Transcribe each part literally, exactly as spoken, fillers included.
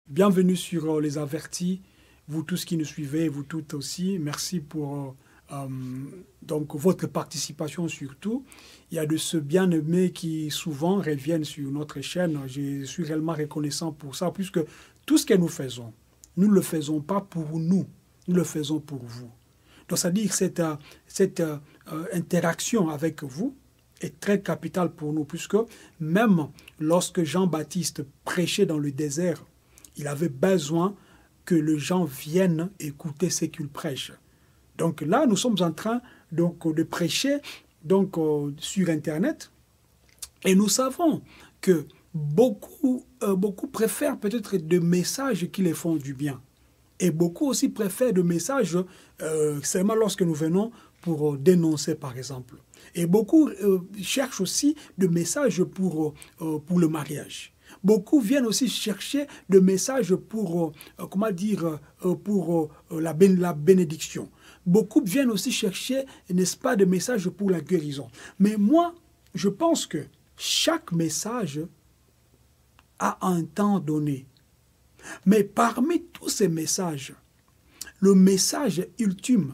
Bienvenue sur euh, Les Avertis, vous tous qui nous suivez, vous toutes aussi. Merci pour euh, euh, donc, votre participation surtout. Il y a de ceux bien-aimés qui souvent reviennent sur notre chaîne. Je suis réellement reconnaissant pour ça, puisque tout ce que nous faisons, nous ne le faisons pas pour nous, nous le faisons pour vous. Donc, c'est-à-dire cette, euh, cette euh, interaction avec vous est très capitale pour nous, puisque même lorsque Jean-Baptiste prêchait dans le désert, il avait besoin que les gens viennent écouter ce qu'il prêche. Donc là, nous sommes en train donc, de prêcher donc, euh, sur Internet. Et nous savons que beaucoup, euh, beaucoup préfèrent peut-être des messages qui les font du bien. Et beaucoup aussi préfèrent des messages euh, seulement lorsque nous venons pour euh, dénoncer, par exemple. Et beaucoup euh, cherchent aussi des messages pour, euh, pour le mariage. Beaucoup viennent aussi chercher des messages pour, euh, comment dire, euh, pour euh, la, ben, la bénédiction. Beaucoup viennent aussi chercher, n'est-ce pas, des messages pour la guérison. Mais moi, je pense que chaque message a un temps donné. Mais parmi tous ces messages, le message ultime,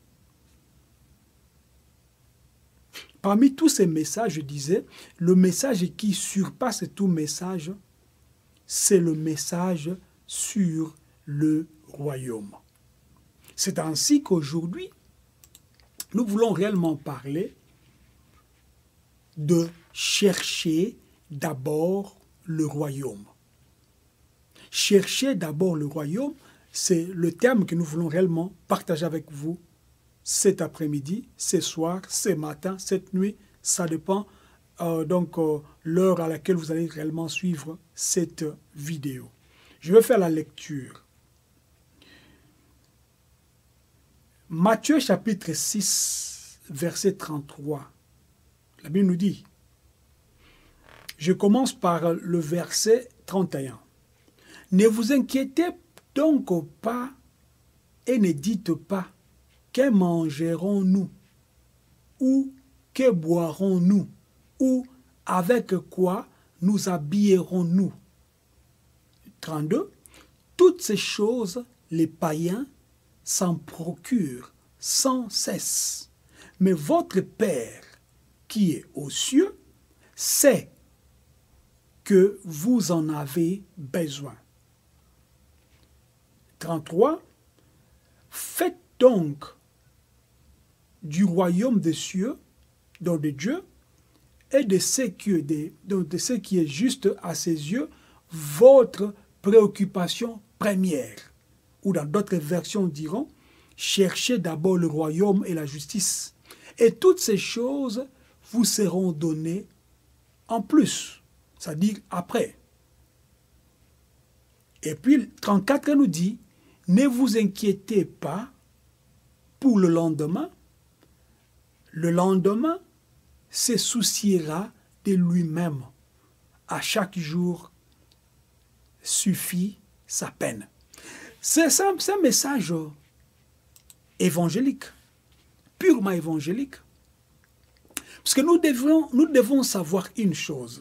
parmi tous ces messages, je disais, le message qui surpasse tout message, c'est le message sur le royaume. C'est ainsi qu'aujourd'hui, nous voulons réellement parler de chercher d'abord le royaume. Chercher d'abord le royaume, c'est le terme que nous voulons réellement partager avec vous cet après-midi, ce soir, ce matin, cette nuit, ça dépend euh, donc euh, l'heure à laquelle vous allez réellement suivre cette vidéo. Je vais faire la lecture. Matthieu chapitre six, verset trente-trois. La Bible nous dit, je commence par le verset trente et un. Ne vous inquiétez donc pas et ne dites pas, que mangerons-nous? Ou que boirons-nous? Ou avec quoi nous habillerons-nous? trente-deux. Toutes ces choses, les païens s'en procurent sans cesse. Mais votre Père, qui est aux cieux, sait que vous en avez besoin. trente-trois. Faites donc du royaume des cieux, donc de Dieu, et de ce qui est, de, de ce qui est juste à ses yeux, votre préoccupation première. Ou dans d'autres versions diront, cherchez d'abord le royaume et la justice. Et toutes ces choses vous seront données en plus, c'est-à-dire après. Et puis, trente-quatre nous dit, ne vous inquiétez pas pour le lendemain. Le lendemain se souciera de lui-même. À chaque jour suffit sa peine. C'est un message évangélique, purement évangélique. Parce que nous devons, nous devons savoir une chose.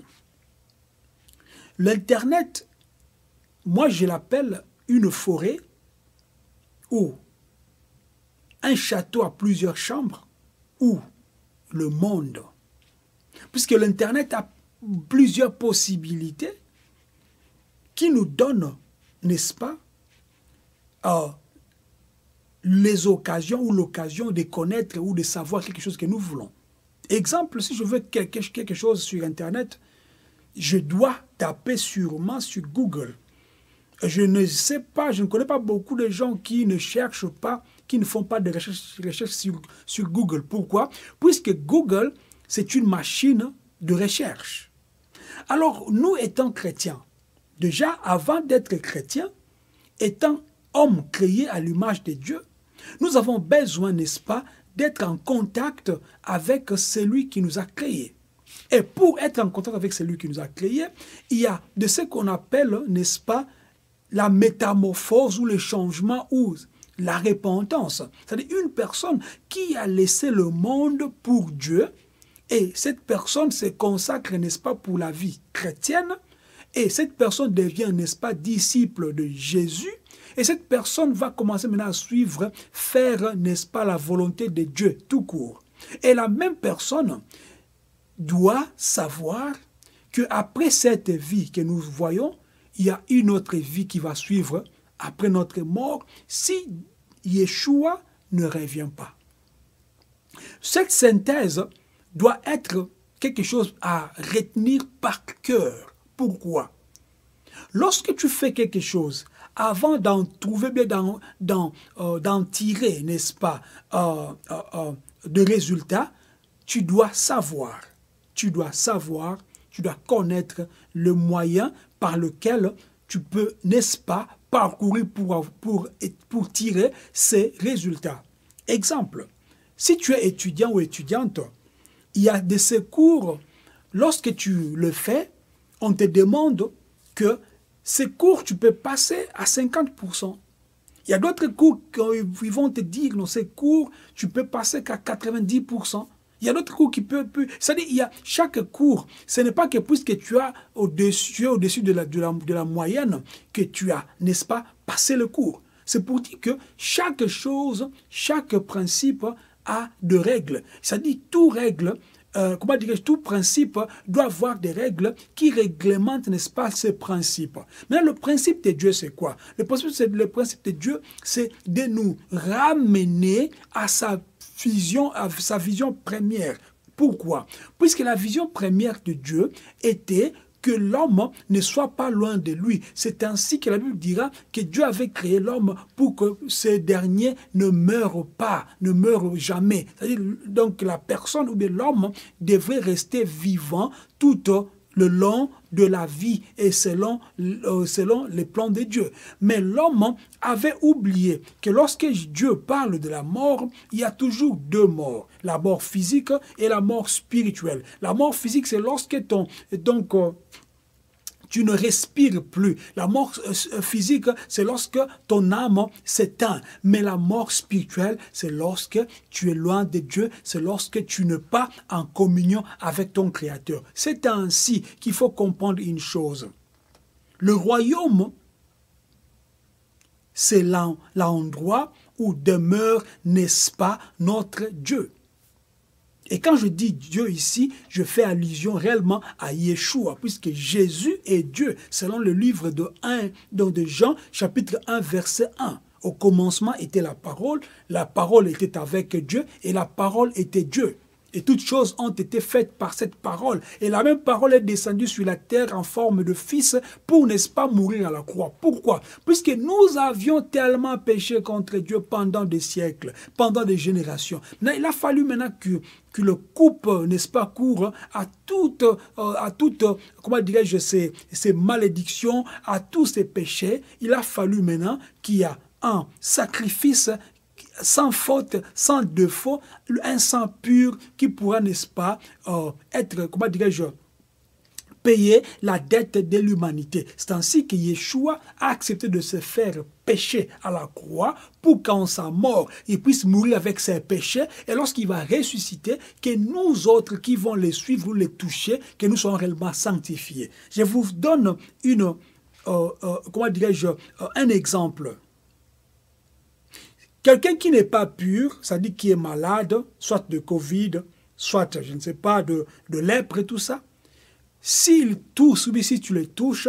L'Internet, moi je l'appelle une forêt ou un château à plusieurs chambres ou le monde. Puisque l'Internet a plusieurs possibilités qui nous donnent, n'est-ce pas, euh, les occasions ou l'occasion de connaître ou de savoir quelque chose que nous voulons. Exemple, si je veux quelque, quelque chose sur Internet, je dois taper sûrement sur Google. Je ne sais pas, je ne connais pas beaucoup de gens qui ne cherchent pas, qui ne font pas de recherche, recherche sur, sur Google. Pourquoi? Puisque Google, c'est une machine de recherche. Alors, nous étant chrétiens, déjà avant d'être chrétiens, étant hommes créés à l'image de Dieu, nous avons besoin, n'est-ce pas, d'être en contact avec celui qui nous a créés. Et pour être en contact avec celui qui nous a créés, il y a de ce qu'on appelle, n'est-ce pas, la métamorphose ou le changement ou la repentance. C'est-à-dire une personne qui a laissé le monde pour Dieu et cette personne se consacre, n'est-ce pas, pour la vie chrétienne Et cette personne devient, n'est-ce pas, disciple de Jésus. Et cette personne va commencer maintenant à suivre, faire, n'est-ce pas, la volonté de Dieu tout court. Et la même personne doit savoir qu'après cette vie que nous voyons, il y a une autre vie qui va suivre après notre mort si Yeshua ne revient pas. Cette synthèse doit être quelque chose à retenir par cœur. Pourquoi? Lorsque tu fais quelque chose, avant d'en trouver bien, d'en d'en, euh, d'en tirer, n'est-ce pas, euh, euh, euh, de résultats, tu dois savoir, tu dois savoir, tu dois connaître le moyen par lequel tu peux, n'est-ce pas, parcourir pour, pour, pour tirer ces résultats. Exemple, si tu es étudiant ou étudiante, il y a de ces cours, lorsque tu le fais, on te demande que ces cours, tu peux passer à cinquante pour cent. Il y a d'autres cours qui vont te dire, non, ces cours, tu peux passer qu'à quatre-vingt-dix pour cent. Il y a d'autres cours qui peuvent... C'est-à-dire, il y a chaque cours, ce n'est pas que puisque tu as au-dessus au -dessus de, la, de, la, de la moyenne que tu as, n'est-ce pas, passé le cours. C'est pour dire que chaque chose, chaque principe a de règles. C'est-à-dire, tout règle... Euh, comment dirais-je, tout principe doit avoir des règles qui réglementent, n'est-ce pas, ces principes. Maintenant, le principe de Dieu, c'est quoi? Le principe, le principe de Dieu, c'est de nous ramener à sa vision, à sa vision première. Pourquoi? Puisque la vision première de Dieu était que l'homme ne soit pas loin de lui. C'est ainsi que la Bible dira que Dieu avait créé l'homme pour que ce dernier ne meure pas, ne meure jamais. C'est-à-dire, donc la personne ou bien l'homme devrait rester vivant tout le long de la vie et selon, euh, selon les plans de Dieu. Mais l'homme avait oublié que lorsque Dieu parle de la mort, il y a toujours deux morts, la mort physique et la mort spirituelle. La mort physique, c'est lorsque ton... Donc, euh, tu ne respires plus. La mort physique, c'est lorsque ton âme s'éteint. Mais la mort spirituelle, c'est lorsque tu es loin de Dieu, c'est lorsque tu n'es pas en communion avec ton Créateur. C'est ainsi qu'il faut comprendre une chose. Le royaume, c'est l'endroit où demeure, n'est-ce pas, notre Dieu. Et quand je dis Dieu ici, je fais allusion réellement à Yeshua, puisque Jésus est Dieu, selon le livre de, un, de Jean, chapitre un, verset un. Au commencement était la parole, la parole était avec Dieu, et la parole était Dieu. Et toutes choses ont été faites par cette parole. Et la même parole est descendue sur la terre en forme de fils pour, n'est-ce pas, mourir à la croix. Pourquoi? Puisque nous avions tellement péché contre Dieu pendant des siècles, pendant des générations. Mais il a fallu maintenant que, que le coupe, n'est-ce pas, court à toutes, à toutes comment dirais-je, ces, ces malédictions, à tous ces péchés. Il a fallu maintenant qu'il y a un sacrifice sans faute, sans défaut, un sang pur qui pourra, n'est-ce pas, euh, être, comment dirais-je, payer la dette de l'humanité. C'est ainsi que Yeshua a accepté de se faire pécher à la croix pour qu'en sa mort, il puisse mourir avec ses péchés et lorsqu'il va ressusciter, que nous autres qui vont les suivre ou les toucher, que nous soyons réellement sanctifiés. Je vous donne une, euh, euh, comment dirais-je, euh, un exemple. Quelqu'un qui n'est pas pur, c'est-à-dire qui est malade, soit de Covid, soit, je ne sais pas, de, de lèpre et tout ça, s'il touche ou si tu le touches,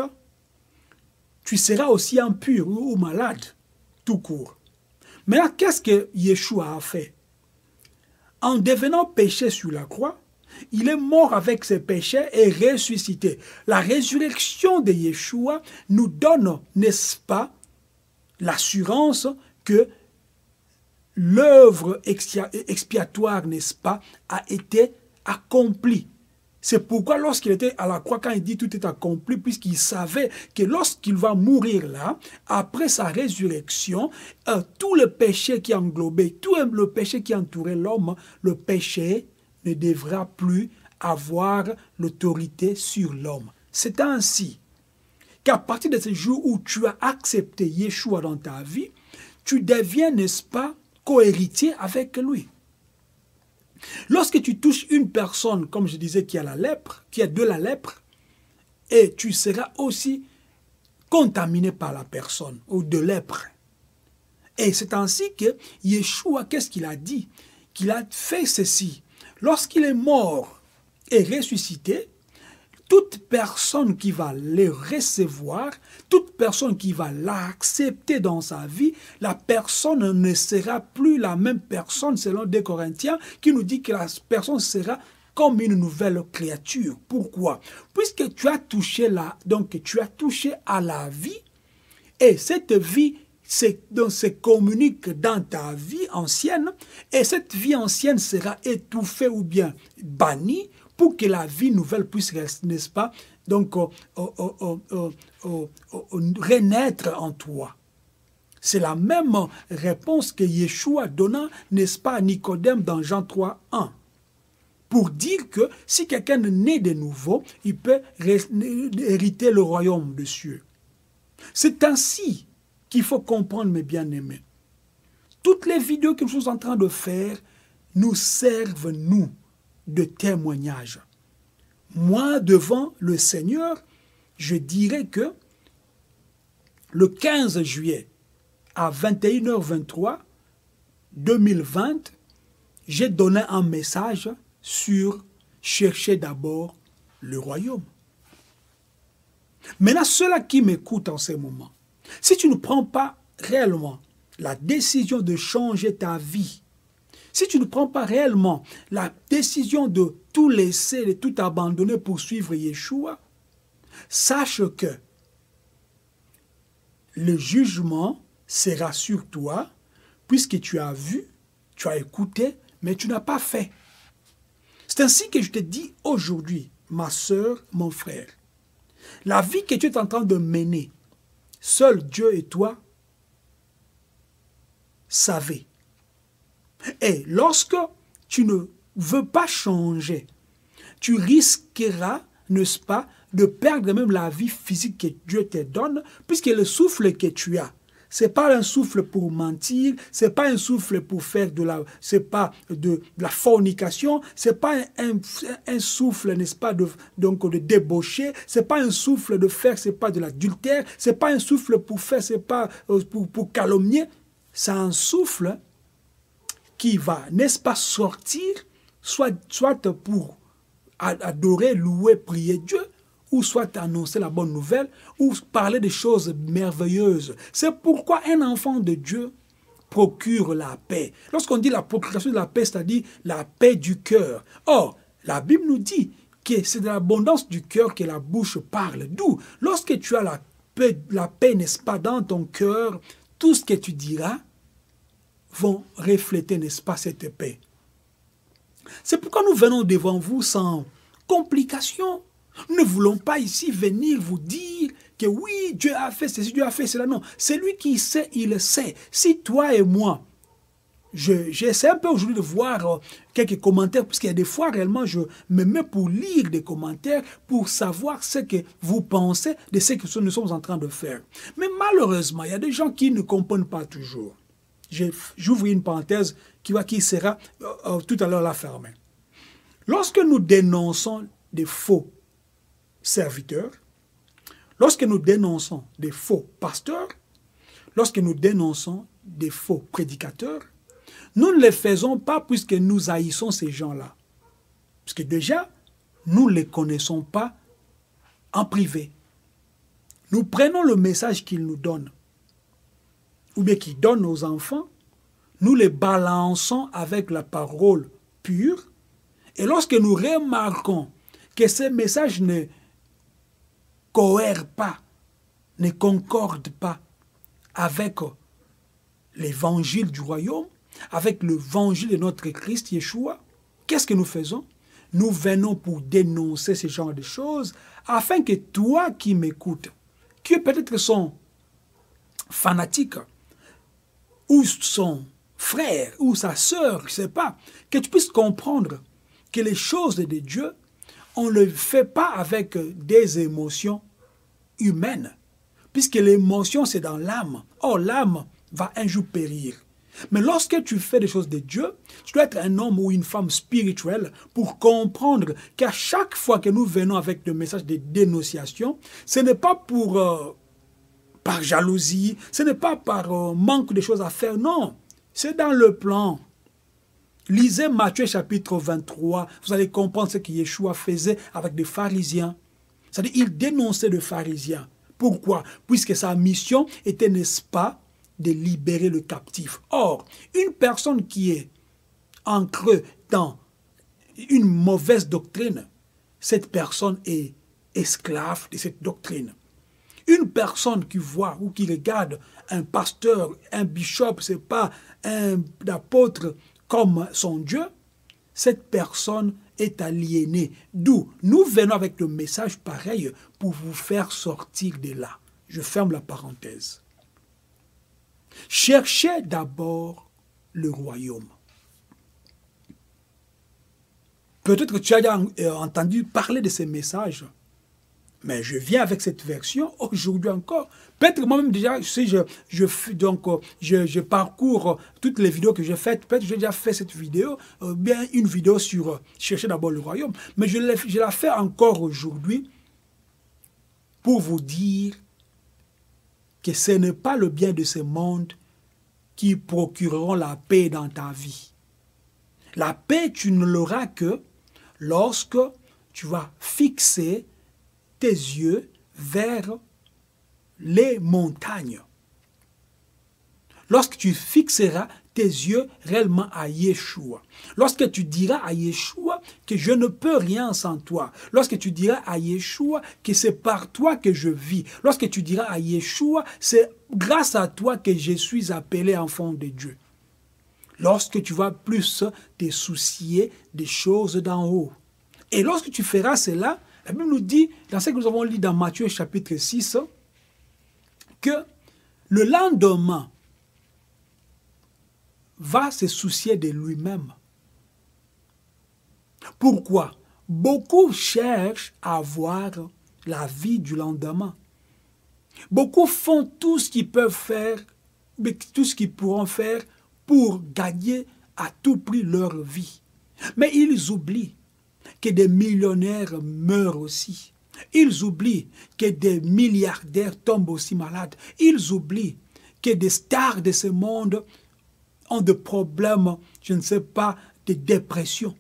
tu seras aussi impur ou, ou malade, tout court. Maintenant, qu'est-ce que Yeshua a fait? En devenant péché sur la croix, il est mort avec ses péchés et ressuscité. La résurrection de Yeshua nous donne, n'est-ce pas, l'assurance que l'œuvre expiatoire, n'est-ce pas, a été accomplie. C'est pourquoi lorsqu'il était à la croix, quand il dit tout est accompli, puisqu'il savait que lorsqu'il va mourir là, après sa résurrection, euh, tout le péché qui englobait, tout le péché qui entourait l'homme, le péché ne devra plus avoir l'autorité sur l'homme. C'est ainsi qu'à partir de ce jour où tu as accepté Yeshua dans ta vie, tu deviens, n'est-ce pas, co-héritier avec lui. Lorsque tu touches une personne, comme je disais, qui a la lèpre, qui a de la lèpre, et tu seras aussi contaminé par la personne ou de lèpre. Et c'est ainsi que Yeshua, qu'est-ce qu'il a dit? Qu'il a fait ceci. Lorsqu'il est mort et ressuscité, toute personne qui va le recevoir, toute personne qui va l'accepter dans sa vie, la personne ne sera plus la même personne selon deux Corinthiens qui nous dit que la personne sera comme une nouvelle créature. Pourquoi? Puisque tu as touché la, donc tu as touché à la vie et cette vie donc, se communique dans ta vie ancienne et cette vie ancienne sera étouffée ou bien bannie pour que la vie nouvelle puisse, n'est-ce pas, donc oh, oh, oh, oh, oh, oh, oh, renaître en toi. C'est la même réponse que Yeshua donna, n'est-ce pas, à Nicodème dans Jean trois, un. Pour dire que si quelqu'un naît de nouveau, il peut hériter le royaume des cieux. C'est ainsi qu'il faut comprendre, mes bien-aimés. Toutes les vidéos que nous sommes en train de faire nous servent, nous, de témoignage. Moi, devant le Seigneur, je dirais que le quinze juillet à vingt et une heures vingt-trois deux mille vingt, j'ai donné un message sur chercher d'abord le royaume. Maintenant, ceux-là qui m'écoutent en ce moment, si tu ne prends pas réellement la décision de changer ta vie, si tu ne prends pas réellement la décision de tout laisser, de tout abandonner pour suivre Yeshua, sache que le jugement sera sur toi, puisque tu as vu, tu as écouté, mais tu n'as pas fait. C'est ainsi que je te dis aujourd'hui, ma sœur, mon frère, la vie que tu es en train de mener, seul Dieu et toi savez. Et lorsque tu ne veux pas changer, tu risqueras, n'est-ce pas, de perdre même la vie physique que Dieu te donne, puisque le souffle que tu as, ce n'est pas un souffle pour mentir, ce n'est pas un souffle pour faire de la, c'est pas de, de la fornication, ce n'est pas un, un, un souffle, n'est-ce pas, de, donc de débaucher, ce n'est pas un souffle de faire, ce n'est pas de l'adultère, ce n'est pas un souffle pour faire, ce n'est pas pour, pour calomnier, c'est un souffle qui va, n'est-ce pas, sortir, soit, soit pour adorer, louer, prier Dieu, ou soit annoncer la bonne nouvelle, ou parler des choses merveilleuses. C'est pourquoi un enfant de Dieu procure la paix. Lorsqu'on dit la procuration de la paix, c'est-à-dire la paix du cœur. Or, la Bible nous dit que c'est de l'abondance du cœur que la bouche parle. D'où, lorsque tu as la paix, la paix, n'est-ce pas, dans ton cœur, tout ce que tu diras vont refléter, n'est-ce pas, cette paix. C'est pourquoi nous venons devant vous sans complications. Nous ne voulons pas ici venir vous dire que oui, Dieu a fait ceci, Dieu a fait cela. Non, c'est lui qui sait, il le sait. Si toi et moi, j'essaie un peu aujourd'hui de voir euh, quelques commentaires, puisqu'il y a des fois réellement, je me mets pour lire des commentaires, pour savoir ce que vous pensez de ce que nous sommes en train de faire. Mais malheureusement, il y a des gens qui ne comprennent pas toujours. J'ouvre une parenthèse qui, va, qui sera euh, euh, tout à l'heure la fermée. Lorsque nous dénonçons des faux serviteurs, lorsque nous dénonçons des faux pasteurs, lorsque nous dénonçons des faux prédicateurs, nous ne les faisons pas puisque nous haïssons ces gens-là. Parce que déjà, nous ne les connaissons pas en privé. Nous prenons le message qu'ils nous donnent, ou bien qu'ils donnent aux enfants, nous les balançons avec la parole pure, et lorsque nous remarquons que ces messages ne cohèrent pas, ne concordent pas avec l'évangile du royaume, avec l'évangile de notre Christ Yeshua, qu'est-ce que nous faisons? Nous venons pour dénoncer ce genre de choses, afin que toi qui m'écoutes, qui peut-être sont fanatiques, ou son frère, ou sa sœur, je ne sais pas, que tu puisses comprendre que les choses de Dieu, on ne le fait pas avec des émotions humaines, puisque l'émotion c'est dans l'âme. Or, l'âme va un jour périr. Mais lorsque tu fais des choses de Dieu, tu dois être un homme ou une femme spirituelle pour comprendre qu'à chaque fois que nous venons avec des messages de dénonciation, ce n'est pas pour, euh, par jalousie, ce n'est pas par euh, manque de choses à faire, non. C'est dans le plan. Lisez Matthieu chapitre vingt-trois, vous allez comprendre ce que Yeshua faisait avec des pharisiens. C'est-à-dire, il dénonçait les pharisiens. Pourquoi? Puisque sa mission était, n'est-ce pas, de libérer le captif. Or, une personne qui est ancrée dans une mauvaise doctrine, cette personne est esclave de cette doctrine. Une personne qui voit ou qui regarde un pasteur, un bishop, c'est pas un apôtre comme son Dieu, cette personne est aliénée. D'où nous venons avec le message pareil pour vous faire sortir de là. Je ferme la parenthèse. Cherchez d'abord le royaume. Peut-être que tu as déjà entendu parler de ces messages, mais je viens avec cette version aujourd'hui encore. Peut-être moi-même déjà, si je, je, donc, je, je parcours toutes les vidéos que j'ai faites, peut-être que j'ai déjà fait cette vidéo, euh, bien une vidéo sur euh, chercher d'abord le royaume, mais je, je la fais encore aujourd'hui pour vous dire que ce n'est pas le bien de ce monde qui procureront la paix dans ta vie. La paix, tu ne l'auras que lorsque tu vas fixer tes yeux vers les montagnes. Lorsque tu fixeras tes yeux réellement à Yeshua. Lorsque tu diras à Yeshua que je ne peux rien sans toi. Lorsque tu diras à Yeshua que c'est par toi que je vis. Lorsque tu diras à Yeshua, c'est grâce à toi que je suis appelé enfant de Dieu. Lorsque tu vas plus te soucier des choses d'en haut. Et lorsque tu feras cela, la Bible nous dit, dans ce que nous avons lu dans Matthieu chapitre six, que le lendemain va se soucier de lui-même. Pourquoi? Beaucoup cherchent à avoir la vie du lendemain. Beaucoup font tout ce qu'ils peuvent faire, tout ce qu'ils pourront faire pour gagner à tout prix leur vie. Mais ils oublient que des millionnaires meurent aussi. Ils oublient que des milliardaires tombent aussi malades. Ils oublient que des stars de ce monde ont des problèmes, je ne sais pas, de dépression.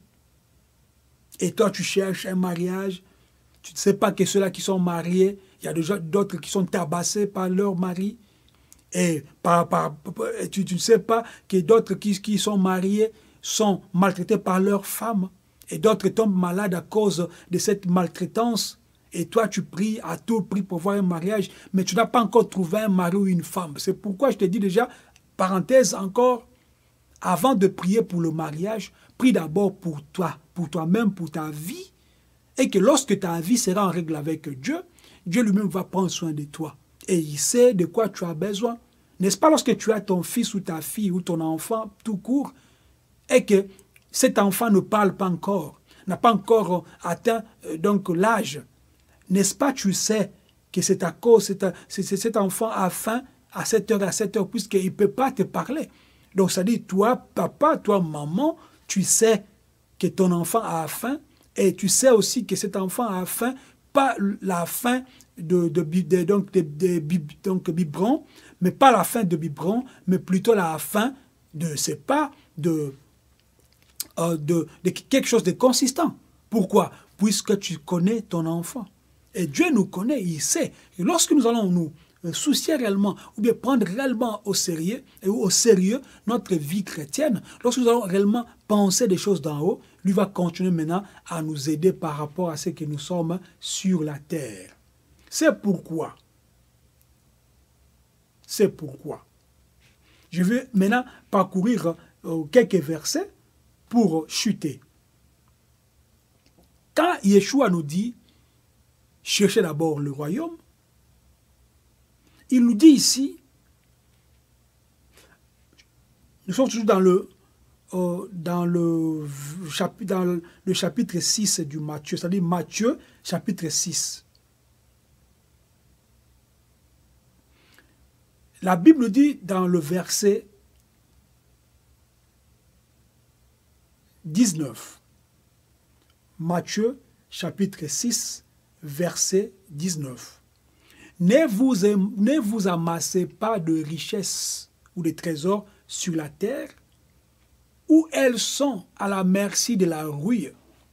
Et toi, tu cherches un mariage, tu ne sais pas que ceux-là qui sont mariés, il y a déjà d'autres qui sont tabassés par leur mari. Et par, par, tu, tu ne sais pas que d'autres qui, qui sont mariés sont maltraités par leurs femmes. Et d'autres tombent malades à cause de cette maltraitance. Et toi, tu pries à tout prix pour voir un mariage, mais tu n'as pas encore trouvé un mari ou une femme. C'est pourquoi je te dis déjà, parenthèse encore, avant de prier pour le mariage, prie d'abord pour toi, pour toi-même, pour ta vie, et que lorsque ta vie sera en règle avec Dieu, Dieu lui-même va prendre soin de toi. Et il sait de quoi tu as besoin. N'est-ce pas lorsque tu as ton fils ou ta fille ou ton enfant tout court, et que cet enfant ne parle pas encore, n'a pas encore atteint euh, donc l'âge, n'est-ce pas, tu sais que c'est à cause, c'est, c'est, c'est cet enfant a faim à cette heure, à cette heure, puisqu'il ne peut pas te parler. Donc ça dit, toi, papa, toi, maman, tu sais que ton enfant a faim, et tu sais aussi que cet enfant a faim, pas la faim de, de, de, donc, de, de, de donc, biberon, mais pas la faim de biberon, mais plutôt la faim de, c'est pas, de, euh, de, de quelque chose de consistant. Pourquoi? Puisque tu connais ton enfant. Et Dieu nous connaît, il sait. Et lorsque nous allons nous soucier réellement, ou bien prendre réellement au sérieux, et au sérieux notre vie chrétienne, lorsque nous allons réellement penser des choses d'en haut, lui va continuer maintenant à nous aider par rapport à ce que nous sommes sur la terre. C'est pourquoi, c'est pourquoi, je vais maintenant parcourir euh, quelques versets pour chuter. Quand Yeshua nous dit, cherchez d'abord le royaume, il nous dit ici, nous sommes toujours dans le, euh, dans le, chapitre, dans le, le chapitre six du Matthieu, c'est-à-dire Matthieu chapitre six. La Bible dit dans le verset dix-neuf. Matthieu chapitre six, verset dix-neuf. Ne vous, ne vous amassez pas de richesses ou de trésors sur la terre, où elles sont à la merci de la rouille,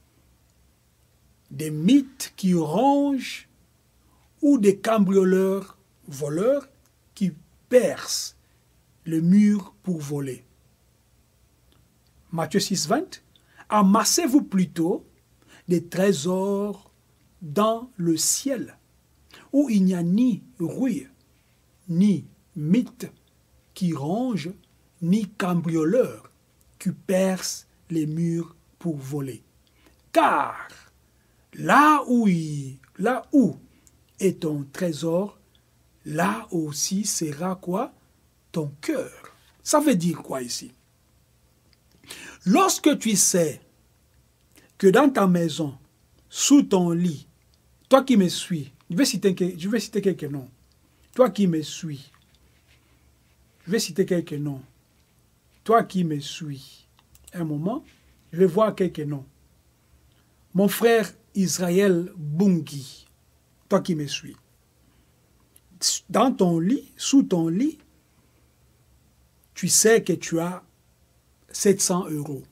des mythes qui rongent ou des cambrioleurs voleurs qui percent le mur pour voler. Matthieu six, vingt. Amassez-vous plutôt des trésors dans le ciel, où il n'y a ni rouille, ni mythe qui ronge, ni cambrioleur qui perce les murs pour voler. Car là où, il, là où est ton trésor, là aussi sera quoi? Ton cœur. Ça veut dire quoi ici? Lorsque tu sais que dans ta maison, sous ton lit, toi qui me suis, je vais citer, je vais citer quelques noms, toi qui me suis, je vais citer quelques noms, toi qui me suis, un moment, je vais voir quelques noms. Mon frère Israël Bungi, toi qui me suis, dans ton lit, sous ton lit, tu sais que tu as sept cents euros.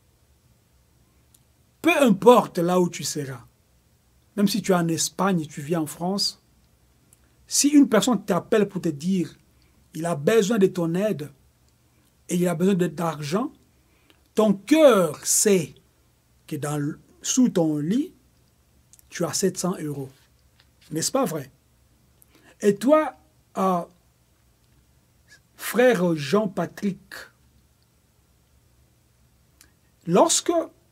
Peu importe là où tu seras, même si tu es en Espagne, tu vis en France, si une personne t'appelle pour te dire il a besoin de ton aide et il a besoin d'argent, ton cœur sait que dans, sous ton lit, tu as sept cents euros. N'est-ce pas vrai? Et toi, euh, frère Jean-Patrick, lorsque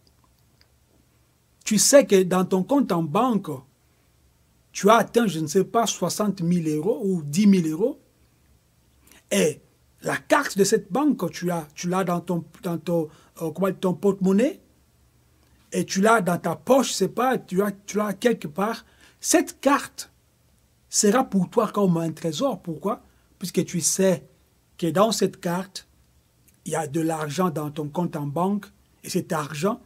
tu sais que dans ton compte en banque, tu as atteint, je ne sais pas, soixante mille euros ou dix mille euros, et la carte de cette banque, tu l'as tu l'as dans ton, dans ton, euh, comment, ton porte-monnaie, et tu l'as dans ta poche, je ne sais pas, tu l'as tu l'as quelque part, cette carte sera pour toi comme un trésor. Pourquoi? Puisque tu sais que dans cette carte, il y a de l'argent dans ton compte en banque, et cet argent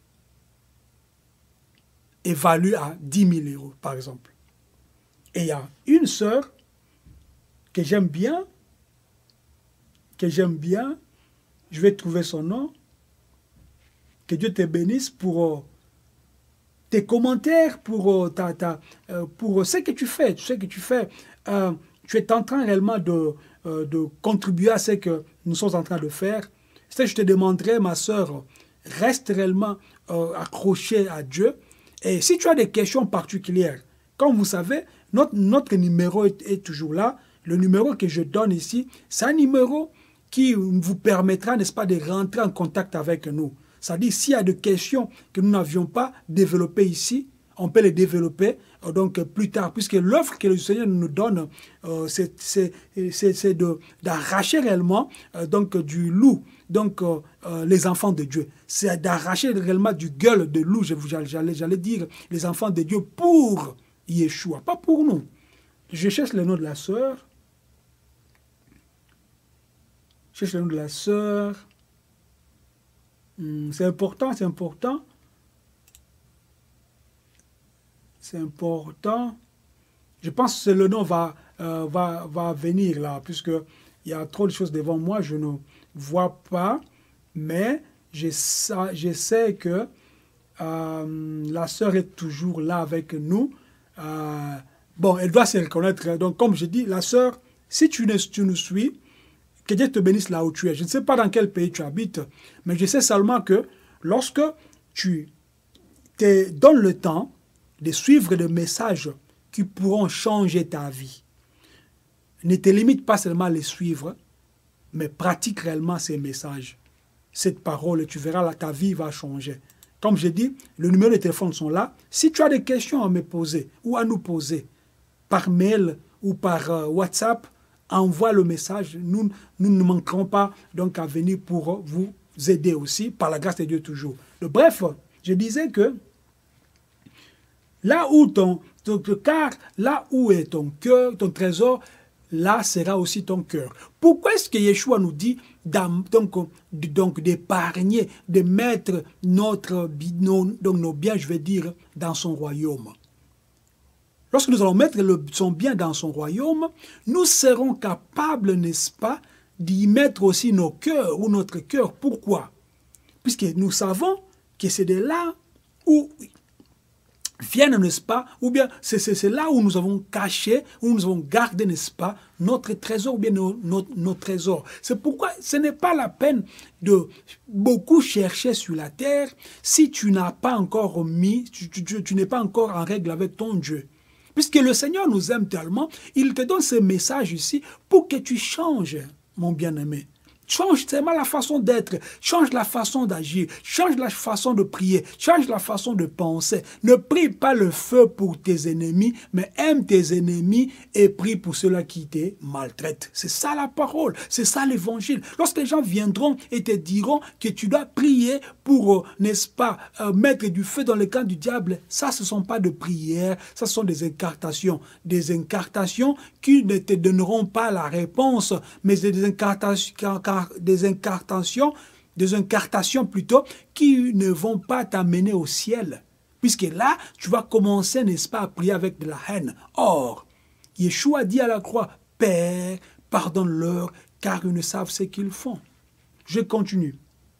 est valu à dix mille euros, par exemple. Et il y a une sœur que j'aime bien, que j'aime bien, je vais trouver son nom, que Dieu te bénisse pour euh, tes commentaires, pour, euh, ta, ta, euh, pour ce que tu fais, tu sais que tu fais, euh, tu es en train réellement de, euh, de contribuer à ce que nous sommes en train de faire. C'est je te demanderai, ma sœur, reste réellement euh, accrochée à Dieu. Et si tu as des questions particulières, comme vous savez, notre, notre numéro est, est toujours là. Le numéro que je donne ici, c'est un numéro qui vous permettra, n'est-ce pas, de rentrer en contact avec nous. C'est-à-dire, s'il y a des questions que nous n'avions pas développées ici, on peut les développer euh, donc plus tard, puisque l'offre que le Seigneur nous donne, euh, c'est d'arracher réellement euh, donc, du loup, donc euh, euh, les enfants de Dieu. C'est d'arracher réellement du gueule de loup, j'allais dire, les enfants de Dieu pour Yeshua, pas pour nous. Je cherche le nom de la sœur. Je cherche le nom de la sœur. Hum, c'est important, c'est important. C'est important. Je pense que le nom va, euh, va, va venir là, puisqu'il y a trop de choses devant moi, je ne vois pas. Mais je sais, je sais que euh, la sœur est toujours là avec nous. Euh, bon, elle doit se reconnaître. Donc, comme je dis, la sœur, si tu, ne, tu nous suis, que Dieu te bénisse là où tu es. Je ne sais pas dans quel pays tu habites, mais je sais seulement que lorsque tu te donnes le temps de suivre des messages qui pourront changer ta vie, ne te limite pas seulement à les suivre, mais pratique réellement ces messages. Cette parole, tu verras, là, ta vie va changer. Comme je dis, le numéro de téléphone sont là. Si tu as des questions à me poser ou à nous poser par mail ou par euh, WhatsApp, envoie le message. Nous, nous ne manquerons pas donc à venir pour vous aider aussi, par la grâce de Dieu toujours. Donc, bref, je disais que là où ton, ton car, là où est ton cœur, ton trésor, là sera aussi ton cœur. Pourquoi est-ce que Yeshua nous dit donc, donc d'épargner, de mettre notre, nos, donc nos biens, je vais dire, dans son royaume? Lorsque nous allons mettre le, son bien dans son royaume, nous serons capables, n'est-ce pas, d'y mettre aussi nos cœurs ou notre cœur. Pourquoi? Puisque nous savons que c'est de là où viennent, n'est-ce pas, ou bien c'est là où nous avons caché, où nous avons gardé, n'est-ce pas, notre trésor, ou bien nos, nos, nos trésors. C'est pourquoi ce n'est pas la peine de beaucoup chercher sur la terre si tu n'as pas encore mis, tu, tu, tu, tu n'es pas encore en règle avec ton Dieu. Puisque le Seigneur nous aime tellement, il te donne ce message ici pour que tu changes, mon bien-aimé. Change tellement la façon d'être, change la façon d'agir, change la façon de prier, change la façon de penser. Ne prie pas le feu pour tes ennemis, mais aime tes ennemis et prie pour ceux-là qui te maltraitent. C'est ça la parole, c'est ça l'évangile. Lorsque les gens viendront et te diront que tu dois prier pour, n'est-ce pas, euh, mettre du feu dans le camp du diable, ça ce ne sont pas de prières, ça ce sont des incartations. Des incartations qui ne te donneront pas la réponse, mais des incartations des incartations, des incartations plutôt, qui ne vont pas t'amener au ciel. Puisque là, tu vas commencer, n'est-ce pas, à prier avec de la haine. Or, Yeshua dit à la croix, Père, pardonne-leur, car ils ne savent ce qu'ils font. Je continue.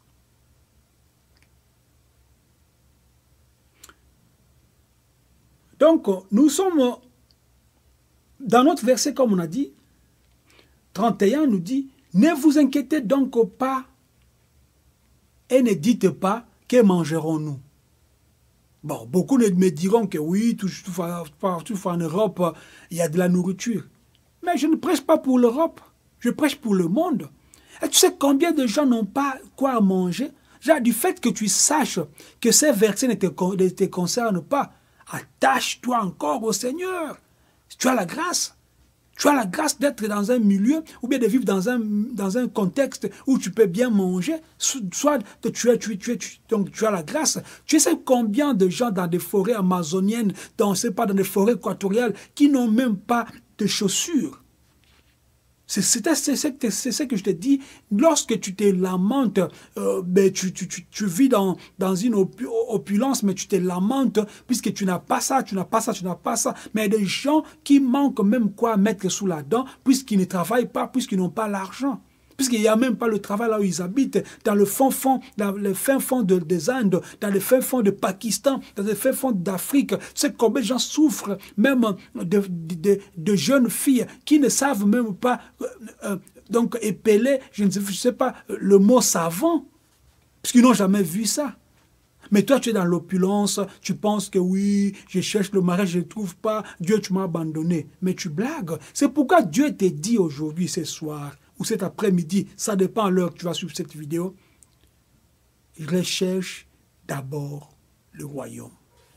Donc, nous sommes dans notre verset, comme on a dit, trente et un nous dit, ne vous inquiétez donc pas et ne dites pas que mangerons-nous. Bon, beaucoup me diront que oui, partout en Europe, il y a de la nourriture. Mais je ne prêche pas pour l'Europe, je prêche pour le monde. Et tu sais combien de gens n'ont pas quoi manger? Genre, du fait que tu saches que ces versets ne te, ne te concernent pas, attache-toi encore au Seigneur. Tu as la grâce. Tu as la grâce d'être dans un milieu ou bien de vivre dans un, dans un contexte où tu peux bien manger, soit tu, tu, tu, tu, tu, donc tu as la grâce. Tu sais combien de gens dans des forêts amazoniennes, dans, pas, dans des forêts équatoriales, qui n'ont même pas de chaussures. C'est ce que je te dis. Lorsque tu te lamentes, euh, ben tu, tu, tu, tu vis dans, dans une opulence, mais tu te lamentes puisque tu n'as pas ça, tu n'as pas ça, tu n'as pas ça. Mais il y a des gens qui manquent même quoi mettre sous la dent puisqu'ils ne travaillent pas, puisqu'ils n'ont pas l'argent. Puisqu'il n'y a même pas le travail là où ils habitent, dans le fin fond, dans le fin fond de, des Indes, dans le fin fond de Pakistan, dans le fin fond d'Afrique. Tu sais combien de gens souffrent, même de, de, de jeunes filles qui ne savent même pas euh, donc épeler, je ne sais, je sais pas, le mot savon, puisqu'ils n'ont jamais vu ça. Mais toi, tu es dans l'opulence, tu penses que oui, je cherche le mariage, je ne trouve pas, Dieu, tu m'as abandonné. Mais tu blagues. C'est pourquoi Dieu t'a dit aujourd'hui, ce soir, ou cet après-midi, ça dépend à l'heure que tu vas suivre cette vidéo, recherche d'abord le royaume.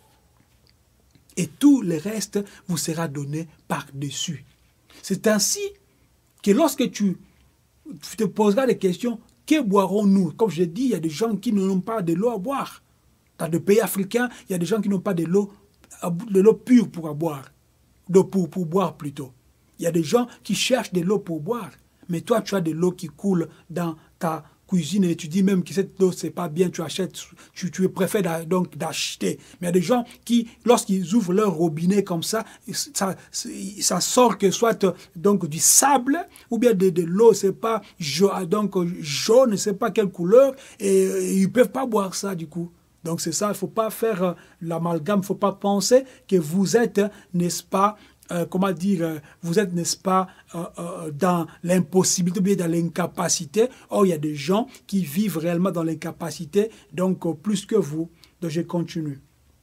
Et tout le reste vous sera donné par-dessus. C'est ainsi que lorsque tu te poseras des questions, que boirons-nous? Comme je dis, il y a des gens qui n'ont pas de l'eau à boire. Dans des pays africains, il y a des gens qui n'ont pas de l'eau de l'eau pure pour boire, de, pour, pour boire plutôt. Il y a des gens qui cherchent de l'eau pour boire. Mais toi, tu as de l'eau qui coule dans ta cuisine et tu dis même que cette eau, c'est pas bien, tu achètes, tu, tu préfères donc d'acheter. Mais il y a des gens qui, lorsqu'ils ouvrent leur robinet comme ça, ça, ça sort que soit donc du sable ou bien de, de l'eau, c'est pas donc jaune, c'est pas quelle couleur, et, et ils peuvent pas boire ça du coup. Donc c'est ça, il ne faut pas faire l'amalgame, il ne faut pas penser que vous êtes, n'est-ce pas, Euh, comment dire, euh, vous êtes, n'est-ce pas, euh, euh, dans l'impossibilité ou bien dans l'incapacité. Or, il y a des gens qui vivent réellement dans l'incapacité, donc euh, plus que vous. Donc, je continue.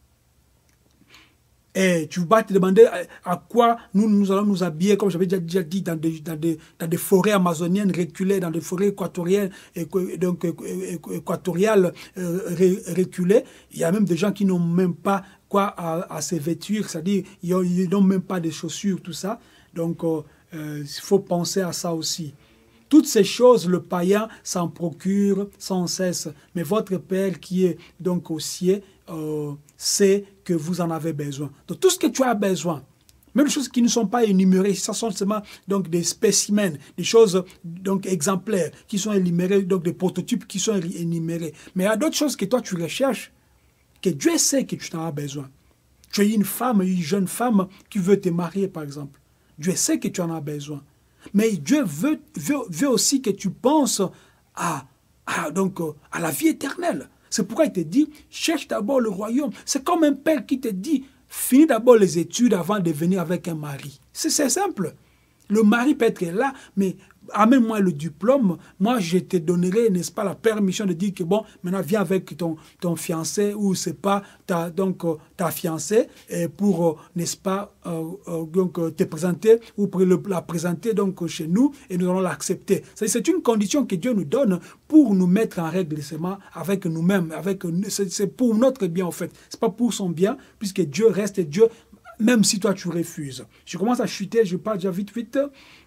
Et tu vas te demander à, à quoi nous, nous allons nous habiller, comme j'avais déjà, déjà dit, dans des, dans, des, dans des forêts amazoniennes reculées, dans des forêts équatoriennes, donc équatoriales euh, reculées. Il y a même des gens qui n'ont même pas quoi à, à se vêtir, c'est-à-dire ils n'ont même pas de chaussures, tout ça. Donc, il euh, euh, faut penser à ça aussi. Toutes ces choses, le païen s'en procure sans cesse. Mais votre Père qui est donc au ciel, euh, sait que vous en avez besoin. Donc, tout ce que tu as besoin, Même les choses qui ne sont pas énumérées, ça sont seulement donc, des spécimens, des choses donc, exemplaires qui sont énumérées, donc des prototypes qui sont énumérés. Mais il y a d'autres choses que toi tu recherches, que Dieu sait que tu en as besoin. Tu es une femme, une jeune femme qui veut te marier, par exemple. Dieu sait que tu en as besoin. Mais Dieu veut, veut, veut aussi que tu penses à, à, donc, à la vie éternelle. C'est pourquoi il te dit, cherche d'abord le royaume. C'est comme un père qui te dit, finis d'abord les études avant de venir avec un mari. C'est simple. Le mari peut être là, mais amène-moi le diplôme, moi je te donnerai, n'est-ce pas, la permission de dire que bon, maintenant viens avec ton, ton fiancé ou c'est pas ta, donc, euh, ta fiancée et pour, euh, n'est-ce pas, euh, euh, donc, euh, te présenter ou pour le, la présenter donc, chez nous et nous allons l'accepter. C'est une condition que Dieu nous donne pour nous mettre en règle seulement avec nous-mêmes, avec, c'est pour notre bien en fait, c'est pas pour son bien puisque Dieu reste Dieu. Même si toi tu refuses. Je commence à chuter, je parle déjà vite, vite.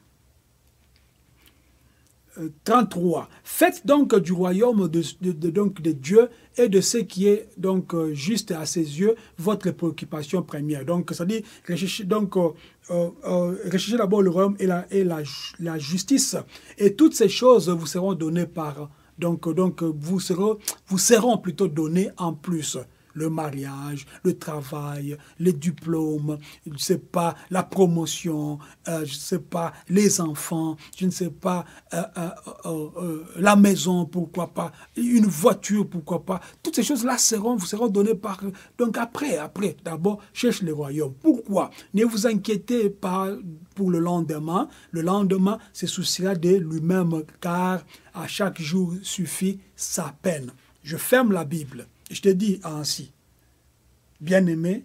Euh, trente-trois. Faites donc du royaume de, de, de, donc de Dieu et de ce qui est donc euh, juste à ses yeux votre préoccupation première. Donc, ça dit, recherchez donc euh, euh, recherchez d'abord le royaume et, la, et la, la justice. Et toutes ces choses vous seront données par. Donc, donc vous, serez, vous seront plutôt données en plus. Le mariage, le travail, les diplômes, je ne sais pas, la promotion, euh, je ne sais pas, les enfants, je ne sais pas, euh, euh, euh, euh, la maison, pourquoi pas, une voiture, pourquoi pas. Toutes ces choses-là seront, vous seront données par... Donc après, après, d'abord, cherche le royaume. Pourquoi? Ne vous inquiétez pas pour le lendemain. Le lendemain se souciera de lui-même, car à chaque jour suffit sa peine. Je ferme la Bible. Je te dis ainsi, bien-aimé,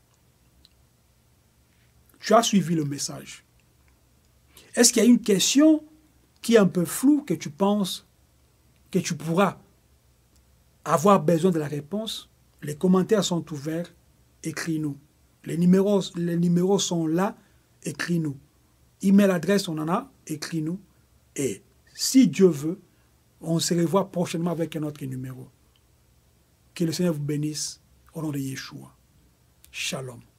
tu as suivi le message. Est-ce qu'il y a une question qui est un peu floue que tu penses que tu pourras avoir besoin de la réponse? Les commentaires sont ouverts, écris-nous. Les numéros, les numéros sont là, écris-nous. Email adresse, on en a, écris-nous. Et si Dieu veut, on se revoit prochainement avec un autre numéro. Que le Seigneur vous bénisse au nom de Yeshua. Shalom.